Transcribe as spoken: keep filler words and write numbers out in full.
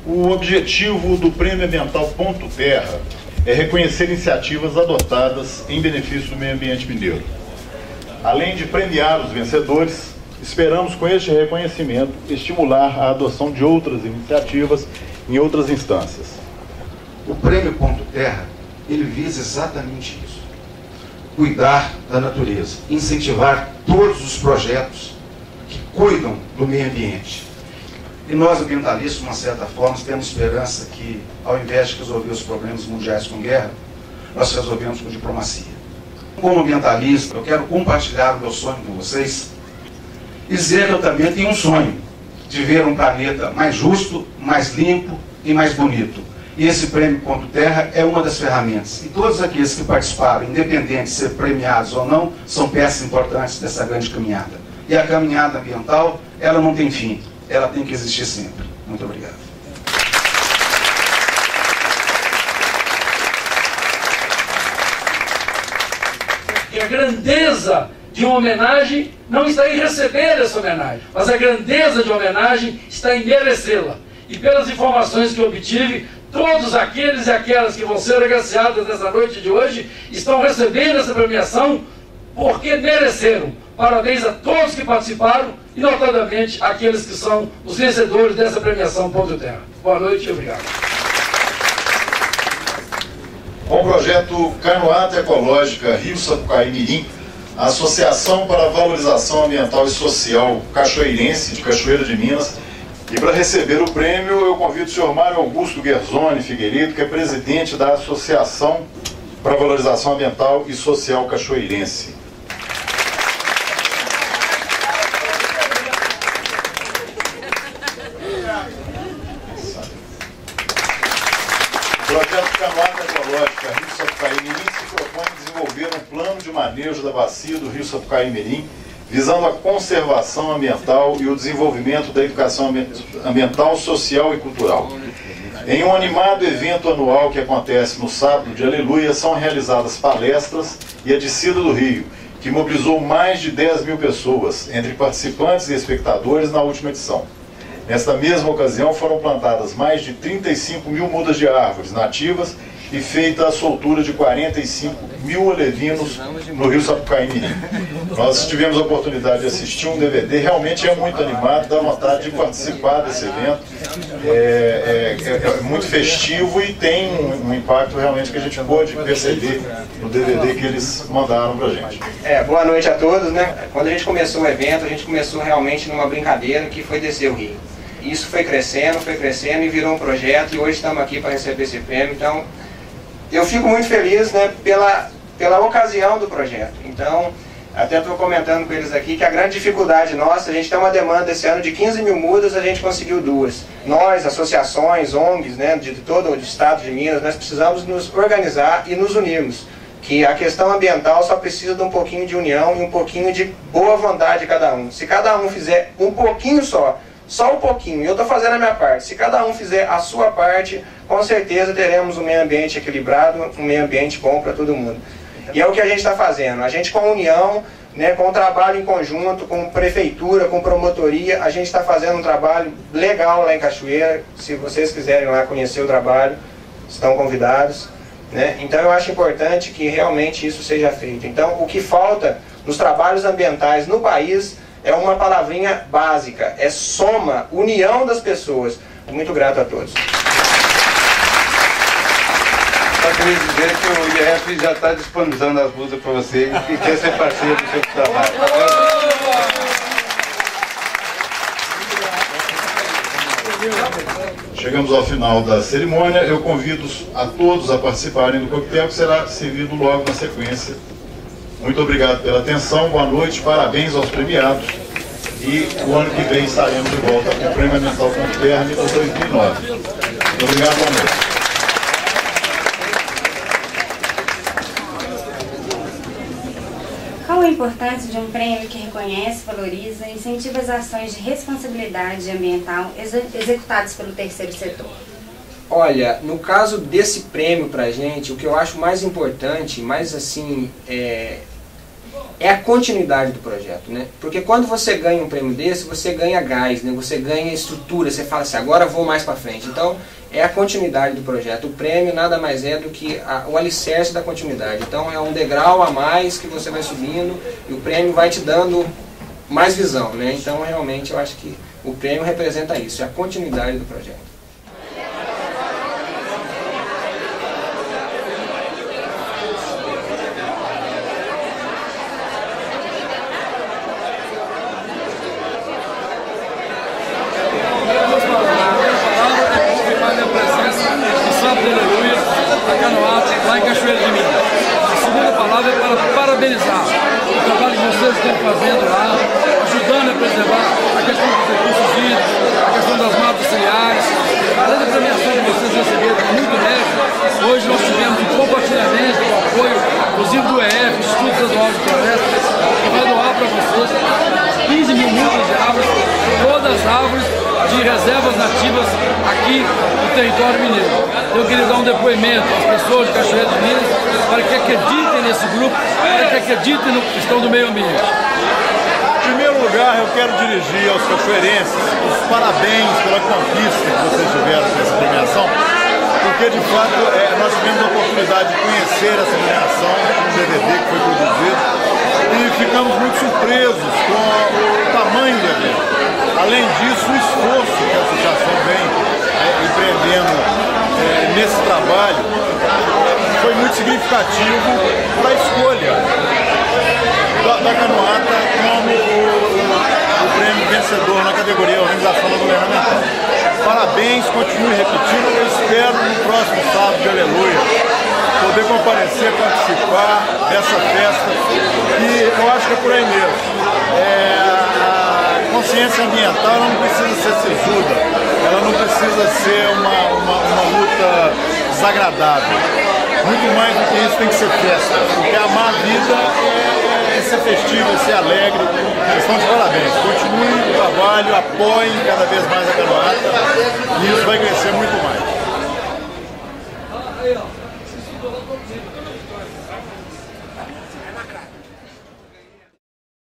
O objetivo do Prêmio Ambiental Ponto Terra é reconhecer iniciativas adotadas em benefício do meio ambiente mineiro. Além de premiar os vencedores, esperamos com este reconhecimento estimular a adoção de outras iniciativas em outras instâncias. O Prêmio Ponto Terra, ele visa exatamente isso. Cuidar da natureza, incentivar todos os projetos que cuidam do meio ambiente. E nós, ambientalistas, de uma certa forma, temos esperança que, ao invés de resolver os problemas mundiais com guerra, nós resolvemos com diplomacia. Como ambientalista, eu quero compartilhar o meu sonho com vocês e dizer que eu também tenho um sonho de ver um planeta mais justo, mais limpo e mais bonito. E esse Prêmio Ponto Terra é uma das ferramentas. E todos aqueles que participaram, independente de ser premiados ou não, são peças importantes dessa grande caminhada. E a caminhada ambiental, ela não tem fim. Ela tem que existir sempre. Muito obrigado. E a grandeza de uma homenagem não está em receber essa homenagem, mas a grandeza de uma homenagem está em merecê-la. E pelas informações que eu obtive, todos aqueles e aquelas que vão ser agraciados nessa noite de hoje estão recebendo essa premiação porque mereceram. Parabéns a todos que participaram e, notadamente, aqueles que são os vencedores dessa premiação Ponto Terra. Boa noite e obrigado. Com o projeto Canoata Ecológica Rio Sapucaí Mirim, a Associação para a Valorização Ambiental e Social Cachoeirense de Cachoeira de Minas. E para receber o prêmio, eu convido o senhor Mário Augusto Guerzoni Figueiredo, que é presidente da Associação para a Valorização Ambiental e Social Cachoeirense. O projeto Canoata Ecológica Rio Sapucaí Mirim se propõe desenvolver um plano de manejo da bacia do Rio Sapucaí Mirim, visando a conservação ambiental e o desenvolvimento da educação ambiental, social e cultural. Em um animado evento anual que acontece no sábado de Aleluia, são realizadas palestras e a descida do rio, que mobilizou mais de dez mil pessoas, entre participantes e espectadores, na última edição. Nesta mesma ocasião foram plantadas mais de trinta e cinco mil mudas de árvores nativas e feita a soltura de quarenta e cinco mil alevinos no Rio Sapucaí Mirim. Nós tivemos a oportunidade de assistir um D V D, realmente é muito animado, dá vontade de participar desse evento. É, é, é muito festivo e tem um, um impacto realmente que a gente pôde perceber no D V D que eles mandaram pra gente. É, boa noite a todos, né? Quando a gente começou o evento, a gente começou realmente numa brincadeira que foi descer o rio. Isso foi crescendo, foi crescendo e virou um projeto, e hoje estamos aqui para receber esse prêmio. Então, eu fico muito feliz, né, pela, pela ocasião do projeto. Então, até estou comentando com eles aqui que a grande dificuldade nossa, a gente tem uma demanda esse ano de quinze mil mudas, a gente conseguiu duas. Nós, associações, O N Gs, né, de todo o estado de Minas, nós precisamos nos organizar e nos unirmos. Que a questão ambiental só precisa de um pouquinho de união e um pouquinho de boa vontade de cada um. Se cada um fizer um pouquinho só, só um pouquinho, eu estou fazendo a minha parte. Se cada um fizer a sua parte, com certeza teremos um meio ambiente equilibrado, um meio ambiente bom para todo mundo. E é o que a gente está fazendo. A gente, com união, né, com o trabalho em conjunto, com prefeitura, com promotoria, a gente está fazendo um trabalho legal lá em Cachoeira. Se vocês quiserem lá conhecer o trabalho, estão convidados. Né? Então eu acho importante que realmente isso seja feito. Então o que falta nos trabalhos ambientais no país é uma palavrinha básica, é soma, união das pessoas. Muito grato a todos. Só queria dizer que o I R F já está disponibilizando as músicas para você e quer ser parceiro do seu trabalho. Chegamos ao final da cerimônia. Eu convido a todos a participarem do coquetel, que será servido logo na sequência. Muito obrigado pela atenção, boa noite, parabéns aos premiados. E o ano que vem estaremos de volta com o Prêmio Ambiental Ponto Terra de dois mil e nove. Muito obrigado, boa noite. Qual a importância de um prêmio que reconhece, valoriza e incentiva as ações de responsabilidade ambiental executadas pelo terceiro setor? Olha, no caso desse prêmio pra gente, o que eu acho mais importante, mais assim, é, é a continuidade do projeto, né? Porque quando você ganha um prêmio desse, você ganha gás, né? Você ganha estrutura, você fala assim, agora vou mais para frente. Então, é a continuidade do projeto. O prêmio nada mais é do que a, o alicerce da continuidade. Então, é um degrau a mais que você vai subindo e o prêmio vai te dando mais visão, né? Então, realmente, eu acho que o prêmio representa isso, é a continuidade do projeto. Lá em Cachoeira de Minas. A segunda palavra é para parabenizar o trabalho que vocês estão fazendo lá, ajudando a preservar a questão dos recursos hídricos, a questão das matas ciliares. Além da premiação que vocês receberam, muito mérito, hoje nós tivemos um compartilhamento com o apoio, inclusive do E F, Instituto Estadual de Floresta, que vai doar para vocês quinze mil mudas de árvores, todas as árvores de reservas nativas aqui no território mineiro. Eu queria dar um depoimento às pessoas de Cachoeira de Minas para que acreditem nesse grupo, para que acreditem na questão do meio ambiente. Em primeiro lugar, eu quero dirigir aos cachoeirenses os parabéns pela conquista que vocês tiveram nessa premiação, porque de fato é, nós tivemos a oportunidade de conhecer essa premiação, um D V D que foi produzido, e ficamos muito surpresos com o tamanho do evento. Além disso, o esforço que a associação vem é, empreendendo é, nesse trabalho foi muito significativo para a escolha da, da Canoata como o, o prêmio vencedor na categoria Organização da Governamental. Parabéns, continue repetindo, eu espero no próximo sábado de Aleluia poder comparecer, participar dessa festa, que eu acho que é por aí mesmo. É, a consciência ambiental ela não precisa ser sisuda, ela não precisa ser uma, uma, uma luta desagradável. Muito mais do que isso tem que ser festa, porque amar a vida é, é ser festivo, é ser alegre. Estão de parabéns. Continue o trabalho, apoiem cada vez mais a Canoata e isso vai crescer muito mais.